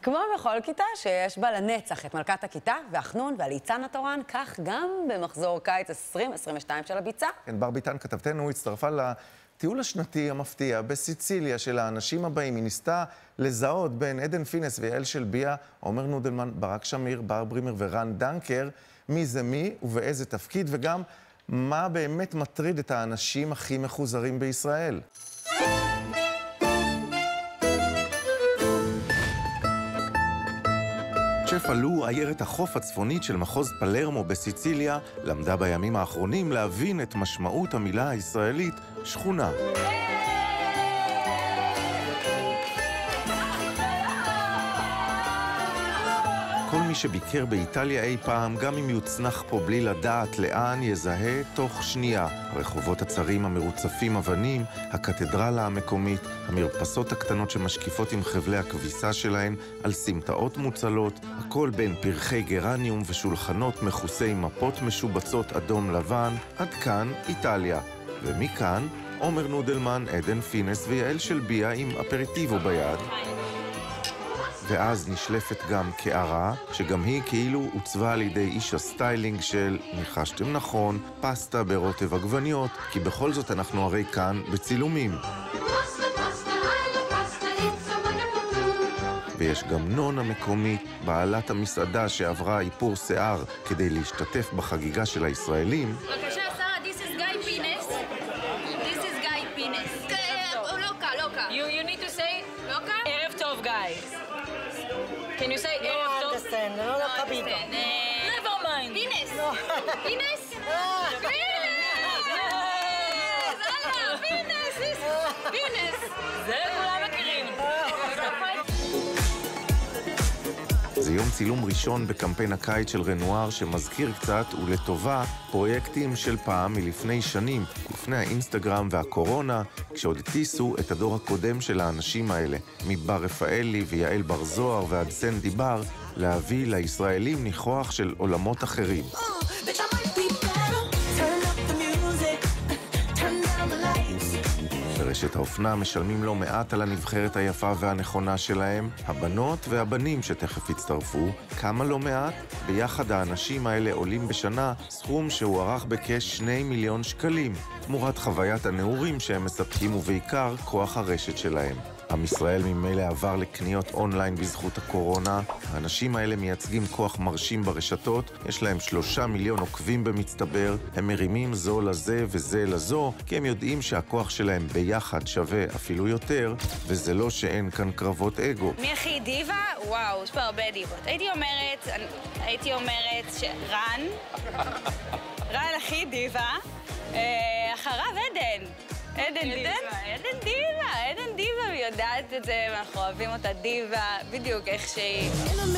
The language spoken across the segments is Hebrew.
כמו בכל כיתה שיש בה לנצח את מלכת הכיתה והחנון והליצן התורן, כך גם במחזור קיץ 2022 של הביצה. כן, בר ביטן כתבתנו הצטרפה לטיול השנתי המפתיע בסיציליה של האנשים הבאים. היא ניסתה לזהות בין עדן פינס ויעל שלביה, עומר נודלמן, ברק שמיר, בר ברימר ורן דנקר, מי זה מי ובאיזה תפקיד, וגם מה באמת מטריד את האנשים הכי מחוזרים בישראל. שף אלו, עיירת החוף הצפונית של מחוז פלרמו בסיציליה, למדה בימים האחרונים להבין את משמעות המילה הישראלית שכונה. כל מי שביקר באיטליה אי פעם, גם אם יוצנח פה בלי לדעת לאן, יזהה תוך שנייה. הרחובות הצרים המרוצפים אבנים, הקתדרלה המקומית, המרפסות הקטנות שמשקיפות עם חבלי הכביסה שלהן על סמטאות מוצלות, הכל בין פרחי גרניום ושולחנות מכוסי מפות משובצות אדום לבן, עד כאן איטליה. ומכאן, עומר נודלמן, עדן פינס ויעל שלביה עם אפריטיבו ביד. ואז נשלפת גם קערה, שגם היא כאילו עוצבה על ידי איש הסטיילינג של, ניחשתם נכון, פסטה ברוטב עגבניות, כי בכל זאת אנחנו הרי כאן בצילומים. ויש גם נונה מקומית, בעלת המסעדה שעברה איפור שיער כדי להשתתף בחגיגה של הישראלים. בבקשה, שרה, this is Guy Pines. This is Guy Pines. לוקה. You need to say, לוקה? ערב טוב, Guy. Can you say ערב טוב? No understand, no capito. Never mind. Pines. Pines? Pines. זה כולם מכירים. זה יום צילום ראשון בקמפיין הקיץ של רנואר שמזכיר קצת ולטובה פרויקטים של פעם מלפני שנים, לפני האינסטגרם והקורונה, כשעוד הטיסו את הדור הקודם של האנשים האלה, מבר רפאלי ויעל בר זוהר ועד סנדי בר, להביא לישראלים ניחוח של עולמות אחרים. ברשת האופנה משלמים לא מעט על הנבחרת היפה והנכונה שלהם, הבנות והבנים שתכף הצטרפו. כמה לא מעט? ביחד האנשים האלה עולים בשנה סכום שהוערך בכ2 מיליון שקלים, תמורת חוויית הנעורים שהם מספקים ובעיקר כוח הרשת שלהם. עם ישראל ממילא עבר לקניות אונליין בזכות הקורונה. האנשים האלה מייצגים כוח מרשים ברשתות, יש להם 3 מיליון עוקבים במצטבר, הם מרימים זו לזה וזה לזו, כי הם יודעים שהכוח שלהם ביחד שווה אפילו יותר, וזה לא שאין כאן קרבות אגו. מי הכי דיבה? וואו, יש פה הרבה דיבות. הייתי אומרת שרן הכי דיבה, אחריו עדן. עדן דיבה, היא יודעת את זה, ואנחנו אוהבים אותה דיבה, בדיוק איך שהיא.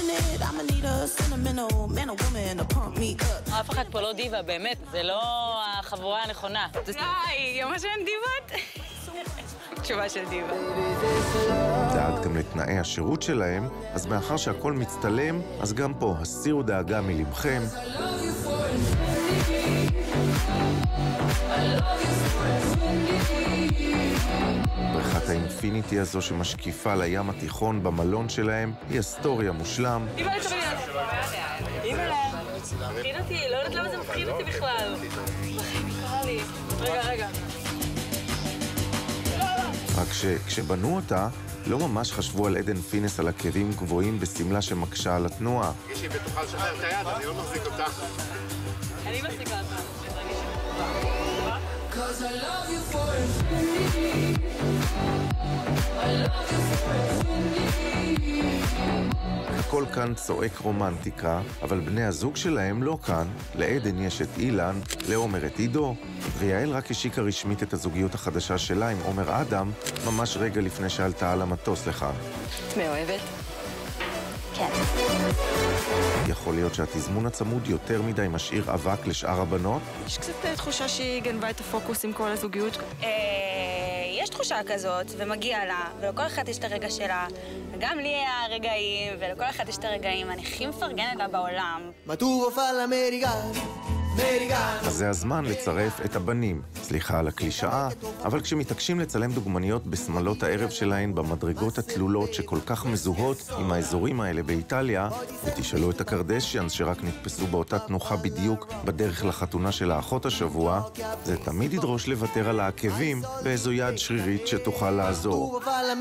אף אחד פה לא דיבה, באמת, זה לא החבורה הנכונה. די, ממש אין דיבות? תשובה של דיבה. זה עד גם לתנאי השירות שלהם, אז מאחר שהכל מצטלם, אז גם פה הסירו דאגה מלבכם. בריכת האינפיניטי הזו שמשקיפה לים התיכון במלון שלהם היא היסטוריה מושלם. מפחיד אותי, לא יודעת למה זה מפחיד אותי בכלל. רגע. רק כשבנו אותה, לא ממש חשבו על עדן פינס על עקבים גבוהים בסמלה שמקשה על התנועה. תגישי ותוכל לשחרר את היד, אני לא מחזיק אותך. אני מחזיקה אותך. Cause I love you for infinity. I love you for infinity. הכל כאן צועק רומנטיקה, אבל בני הזוג שלהם לא כאן. לעדן יש את אילן, לעומר את עידו, ויעל רק השיקה רשמית את הזוגיות החדשה שלה עם עומר אדם, ממש רגע לפני שעלתה על המטוס לכאן. מאוהבת? כן. יכול להיות שהתזמון הצמוד יותר מדי משאיר אבק לשאר הבנות? יש קצת תחושה שהיא גנבה את הפוקוס עם כל הזוגיות. יש תחושה כזאת, ומגיע לה, ולכל אחד יש את הרגע שלה, וגם לי היה רגעים, ולכל אחד יש את הרגעים. אני הכי מפרגנת לה בעולם. Ma tu vuoi farla americana, אז זה הזמן לצרף את הבנים. סליחה על הקלישאה, אבל כשמתעקשים לצלם דוגמניות בסמלות הערב שלהן במדרגות התלולות שכל כך מזוהות עם האזורים האלה באיטליה, ותשאלו את הקרדשיאנס שרק נתפסו באותה תנוחה בדיוק בדרך לחתונה של האחות השבוע, זה תמיד ידרוש לוותר על העקבים באיזו יד שרירית שתוכל לעזור.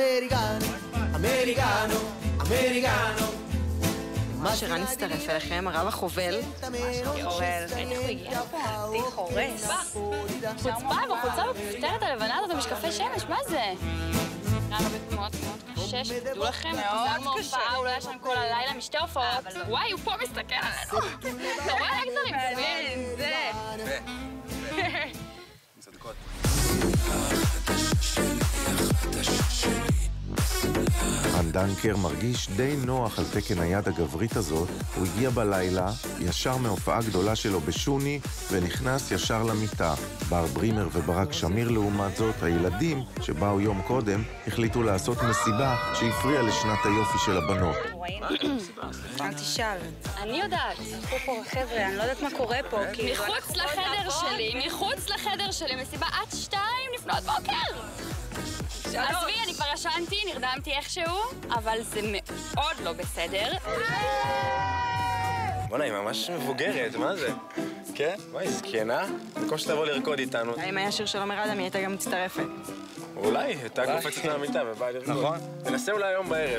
שרן הצטרף אליכם, הרב החובל. חורס. חוצפה בחולצה מפותרת הלבנה הזאת במשקפי שמש, מה זה? היה לו מאוד קשה, שתדעו לכם. מאוד קשה. הוא לא ישן כל הלילה משתי הופעות. וואי, הוא פה מסתכל עלינו. אתה רואה איך דברים טובים? זה. צדקות. רן דנקר מרגיש די נוח על תקן היד הגברית הזאת. הוא הגיע בלילה, ישר מהופעה גדולה שלו בשוני, ונכנס ישר למיטה. בר ברימר וברק שמיר לעומת זאת, הילדים שבאו יום קודם, החליטו לעשות מסיבה שהפריעה לשנת היופי של הבנות. אל תשאל. אני יודעת. פה חבר'ה, אני לא יודעת מה קורה פה. מחוץ לחדר שלי, מסיבה עד 2 לפנות בוקר. עזבי, אני כבר ישנתי, נרדמתי איכשהו, אבל זה מאוד לא בסדר. בוא'נה, היא ממש מבוגרת, מה זה? כן? מה, היא זקנה? במקום שתבוא לרקוד איתנו. אם היה שיר של עומר אדם, היא הייתה גם מצטרפת. אולי, הייתה קופצת מהמיטה ובאה לרקוד. נכון. ננסה אולי היום בערב.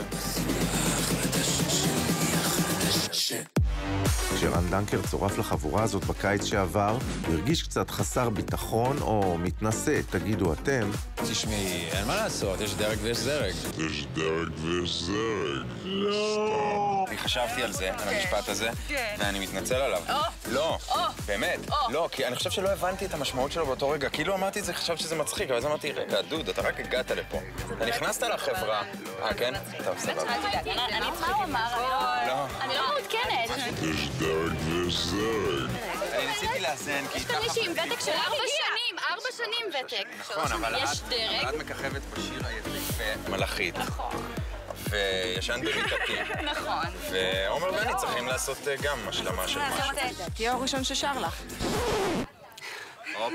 כשרן דנקר צורף לחבורה הזאת בקיץ שעבר, הוא הרגיש קצת חסר ביטחון או מתנשא, תגידו אתם. תשמעי, אין מה לעשות, יש דרג ויש זרג. יש דרג ויש זרג. לא. אני חשבתי על זה, על המשפט הזה, ואני מתנצל עליו. לא, באמת, לא, כי אני חושב שלא הבנתי את המשמעות שלו באותו רגע. כאילו אמרתי את זה, חשבתי שזה מצחיק, אבל אז אמרתי, רגע, דוד, אתה רק הגעת לפה. אתה נכנסת לחברה. כן? טוב, סבבה. מה הוא אמר? אני לא מעודכנת. יש דרג ויש זרג. אני ניסיתי לאזן, כי יש מישהי עם ותק של 4 שנים ותק. נכון, אבל את מככבת בשיר היפה מלאכית. נכון. וישן במיטתי. נכון. ועומר ואני צריכים לעשות גם השלמה של משהו. תהיה הראשון ששר לך. הופה,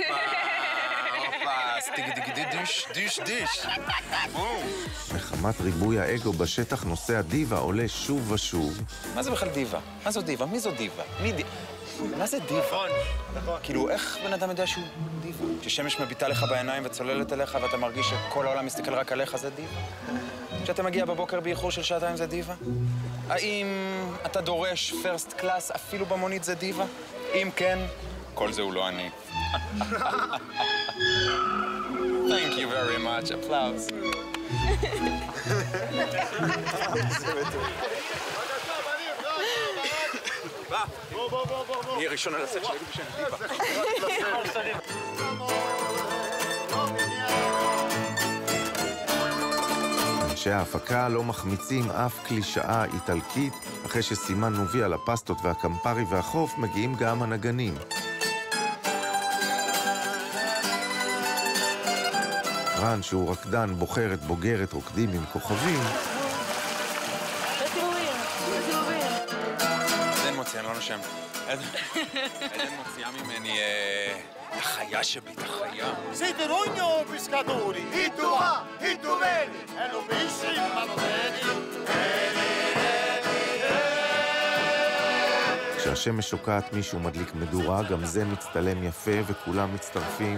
סטיג דיג דיש. מחמת ריבוי האגו בשטח נושא הדיבה עולה שוב ושוב. מה זה בכלל דיבה? מה זו דיבה? מי זו דיבה? מה זה דיבה? נכון. כאילו, איך בן אדם יודע שהוא דיבה? כששמש מביטה לך בעיניים וצוללת אליך ואתה מרגיש שכל העולם מסתכל רק עליך, זה דיבה? כשאתה מגיע בבוקר באיחור של 2 שעות זה דיבה? האם אתה דורש פרסט קלאס אפילו במונית זה דיבה? אם כן, כל זה הוא לא אני. Thank you very much. Applause. בוא. נהיה ראשון על הסט שיגידו שאני דיבה. אנשי ההפקה לא מחמיצים אף קלישאה איטלקית. אחרי שסימנו וי על הפסטות והקמפרי והחוף, מגיעים גם הנגנים. רן, שהוא רקדן, בוחרת, בוגרת, רוקדים עם כוכבים. עדן מוציאה, לא נושם. עדן מוציאה ממני החיה שבי, החיה. Siete rogno pescatori, i tu va, i tu veni, e lo pesci, ma lo vedi, כשהשמש שוקעת מישהו מדליק מדורה, גם זה מצטלם יפה וכולם מצטרפים.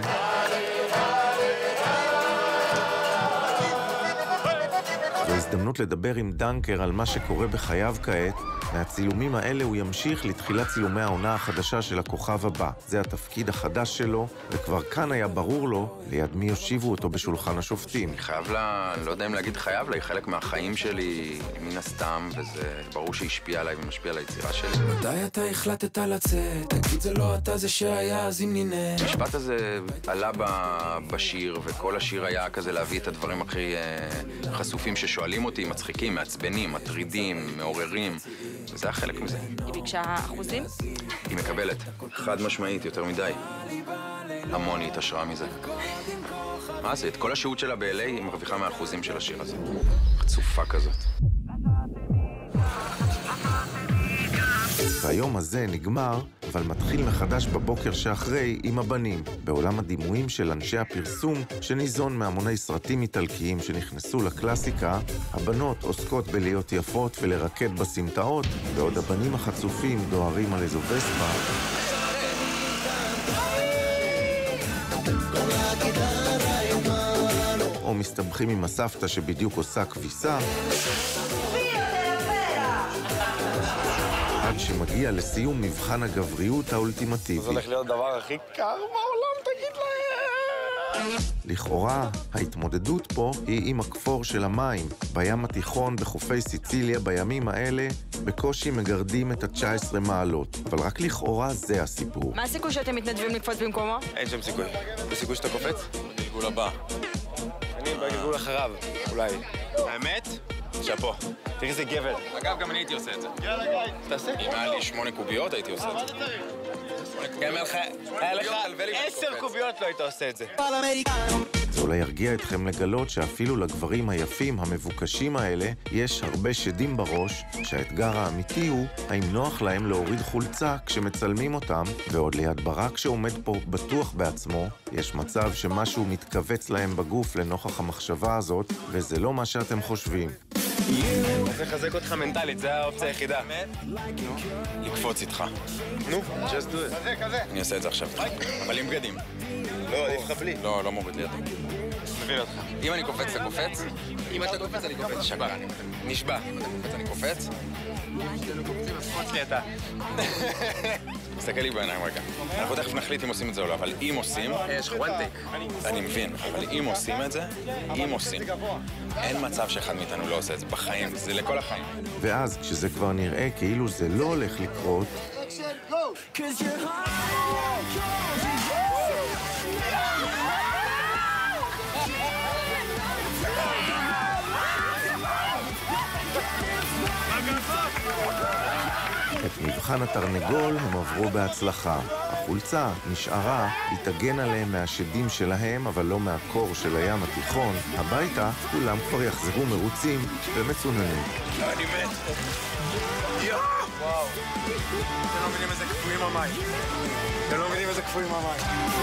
זו הזדמנות לדבר עם דנקר על מה שקורה בחייו כעת. מהצילומים האלה הוא ימשיך לתחילת צילומי העונה החדשה של הכוכב הבא. זה התפקיד החדש שלו, וכבר כאן היה ברור לו ליד מי יושיבו אותו בשולחן השופטים. אני חייב לה, לא יודע אם להגיד חייב לה, היא חלק מהחיים שלי מן הסתם, וזה ברור שהשפיע עליי ומשפיע על היצירה שלי. מתי אתה החלטת לצאת? תגיד זה לא אתה זה שהיה, אז אם נהנה. המשפט הזה עלה בשיר, וכל השיר היה כזה להביא את הדברים הכי חשופים ששואלים אותי, מצחיקים, מעצבנים, מטרידים, מעוררים. וזה היה חלק מזה. היא ביקשה אחוזים? היא מקבלת. חד משמעית, יותר מדי. המון היא התעשרה מזה. מה זה? את כל השהות שלה ב-LA היא מרוויחה מהאחוזים של השיר הזה. חצופה כזאת. והיום הזה נגמר, אבל מתחיל מחדש בבוקר שאחרי עם הבנים, בעולם הדימויים של אנשי הפרסום שניזון מהמוני סרטים איטלקיים שנכנסו לקלאסיקה. הבנות עוסקות בלהיות יפות ולרקד בסמטאות, בעוד הבנים החצופים דוהרים על איזו וספה או מסתבכים עם הסבתא שבדיוק עושה כביסה, עד שמגיע לסיום מבחן הגבריות האולטימטיבי. זה הולך להיות הדבר הכי קר בעולם, תגיד להם. לכאורה, ההתמודדות פה היא עם הכפור של המים. בים התיכון, בחופי סיציליה, בימים האלה, בקושי מגרדים את ה-19 מעלות. אבל רק לכאורה זה הסיפור. מה הסיכוי שאתם מתנדבים לקפוץ במקומו? אין שם סיכוי. יש סיכוי שאתה קופץ? בגלגול הבא. אני בגלגול אחריו, אולי. האמת? שפו. תראי איזה גבר. אגב, גם אני הייתי עושה את זה. יאללה, גיא. תעשה. אם היה לי 8 קוביות, הייתי עושה את זה. גם היה לך 10 קוביות לא היית עושה את זה. זה אולי ירגיע אתכם לגלות שאפילו לגברים היפים המבוקשים האלה יש הרבה שדים בראש, שהאתגר האמיתי הוא האם נוח להם להוריד חולצה כשמצלמים אותם, ועוד ליד ברק שעומד פה בטוח בעצמו, יש מצב שמשהו מתכווץ להם בגוף לנוכח המחשבה הזאת, וזה לא מה שאתם חושבים. איך לחזק אותך מנטלית, זה האופציה היחידה. לקפוץ איתך. נו, just do it. כזה. אני אעשה את זה עכשיו. אבל עם בגדים. לא, עדיף לך בלי. לא, לא מוריד לי אותו. מבין אותך. אם אני קופץ, אתה קופץ. אם אתה קופץ, אני קופץ. שבר, אני נשבע. אם אתה קופץ, אני קופץ. אם שתנו קופצים, אז קופץ לי אתה. תסתכל לי בעיניים רגע. אנחנו תכף נחליט אם עושים את זה או לא, אבל אם עושים... יש לך one take. אני מבין, אבל אם עושים את זה, אם עושים. אין מצב שאחד מאיתנו לא עושה את זה בחיים, זה לכל החיים. ואז, כשזה כבר נראה כאילו זה לא הולך לקרות, את מבחן התרנגול הם עברו בהצלחה. החולצה נשארה, היא תגן עליהם מהשדים שלהם, אבל לא מהקור של הים התיכון. הביתה, כולם כבר יחזרו מרוצים ומצוננים. אני מת. וואו. אתם לא מבינים איזה קפואים המים. אתם לא מבינים איזה קפואים המים.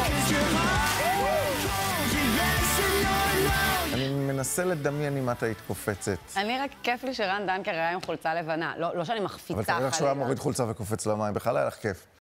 אני מנסה לדמיין אם את היית קופצת. אני רק כיף לי שרן דנקר היה עם חולצה לבנה. לא שאני מחפיצה אבל תראי לך שהוא היה מוריד חולצה וקופץ למים, בכלל היה לך כיף.